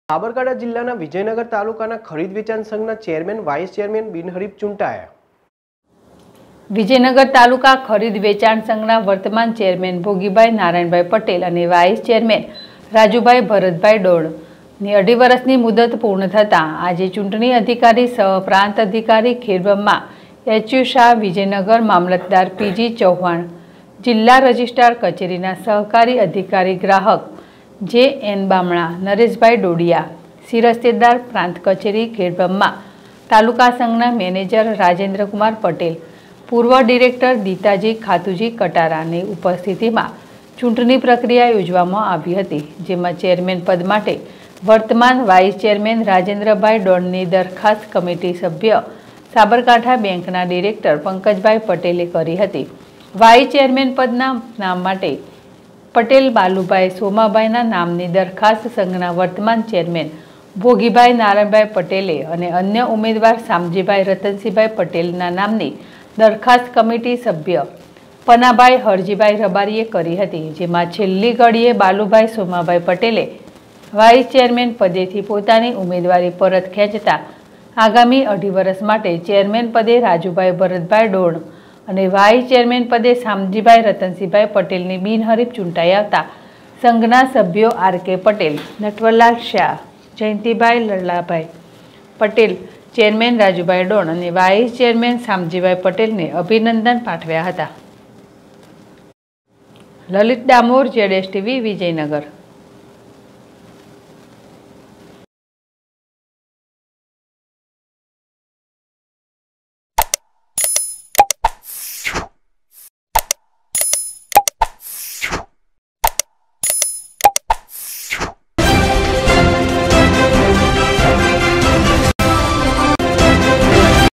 સાબરકાંઠા જિલ્લાના વિજયનગર તાલુકાના ખરીદ વેચાણ સંઘના ચેરમેન વાઇસ ચેરમેન બિનહરીફ ચૂંટાયા। વિજયનગર તાલુકા ખરીદ વેચાણ સંઘના વર્તમાન ચેરમેન ભોગીભાઈ નારાયણભાઈ પટેલ અને વાઇસ ચેરમેન રાજુભાઈ ભરતભાઈ ડોળની 2.5 વર્ષની મુદત પૂર્ણ થતાં આજે ચૂંટણી અધિકારી સહ પ્રાંત અધિકારી ખેરબ્રહ્મા એચ.યુ. શાહ, વિજયનગર મામલતદાર પી.જી. ચૌહાણ, જિલ્લા રજિસ્ટ્રાર કચેરીના સહકારી અધિકારી ગ્રાહક જે.એન. બામણા, નરેશભાઈ ડોડિયા, શિરસ્તેદાર પ્રાંત કચેરી ખેરબ્રહ્મા, તાલુકા સંઘના મેનેજર રાજેન્દ્રકુમાર પટેલ, પૂર્વ ડિરેક્ટર દીતાજી ખાતુજી કટારાની ઉપસ્થિતિમાં ચૂંટણી પ્રક્રિયા યોજવામાં આવી હતી, જેમાં ચેરમેન પદ માટે વર્તમાન વાઇસ ચેરમેન રાજેન્દ્રભાઈ ડોળની દરખાસ્ત કમિટી સભ્ય સાબરકાંઠા બેંકના ડિરેક્ટર પંકજભાઈ પટેલે કરી હતી। વાઇસ ચેરમેન પદના નામ માટે પટેલ બાલુભાઈ સોમાભાઈના નામની દરખાસ્ત સંઘના વર્તમાન ચેરમેન ભોગીભાઈ નારાયણભાઈ પટેલે અને અન્ય ઉમેદવાર શામજીભાઈ રતનસિંહભાઈ પટેલના નામની દરખાસ્ત કમિટી સભ્ય પનાભાઈ હરજીભાઈ રબારીએ કરી હતી, જેમાં છેલ્લી ઘડીએ બાલુભાઈ સોમાભાઈ પટેલે વાઇસ ચેરમેન પદેથી પોતાની ઉમેદવારી પરત ખેંચતા આગામી 2.5 વર્ષ માટે ચેરમેન પદે રાજુભાઈ ભરતભાઈ ડોળ અને વાઇસ ચેરમેન પદે શામજીભાઈ રતનસિંહભાઈ પટેલની બિનહરીફ ચૂંટાઈ આવતા સંઘના સભ્યો આર.કે. પટેલ, નટવરલાલ શાહ, જયંતિભાઈ લલાભાઈ પટેલ, ચેરમેન રાજુભાઈ ડોળ અને વાઇસ ચેરમેન શામજીભાઈ પટેલને અભિનંદન પાઠવ્યા હતા। લલિત ડામોર, ZSTV, વિજયનગર।